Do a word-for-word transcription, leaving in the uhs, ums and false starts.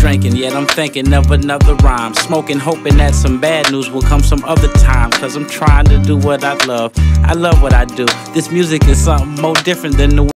drinking, yet I'm thinking of another rhyme. Smoking, hoping that some bad news will come some other time. Cause I'm trying to do what I love. I love what I do. This music is something more different than the